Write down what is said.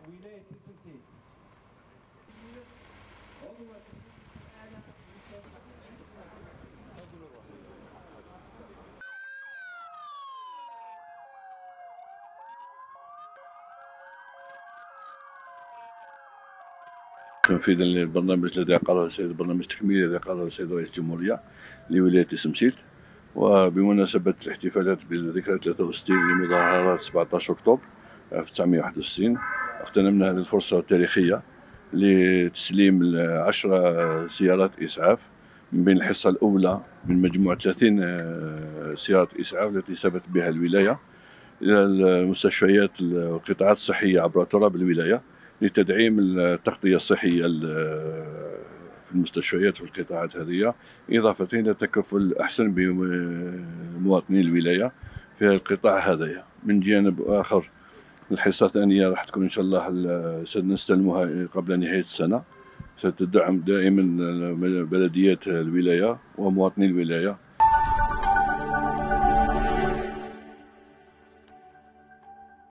ولاية السمسيل. تنفيذا للبرنامج الذي أقره السيد برنامج تكميلي الذي أقره السيد رئيس الجمهورية لولاية سمسيل، وبمناسبة الاحتفالات بذكرى 63 لمظاهرات 17 أكتوبر 1961 اغتنمنا هذه الفرصة التاريخية لتسليم 10 سيارات إسعاف من بين الحصة الأولى من مجموعة 30 سيارة إسعاف التي سافرت بها الولاية إلى المستشفيات والقطاعات الصحية عبر تراب الولاية لتدعيم التغطية الصحية في المستشفيات والقطاعات هذه، إضافة إلى تكفل أحسن بمواطني الولاية في القطاع هذايا. من جانب آخر الحصة الثانية راح تكون إن شاء الله سنستلمها قبل نهاية السنة، ستدعم دائما بلديات الولاية ومواطني الولاية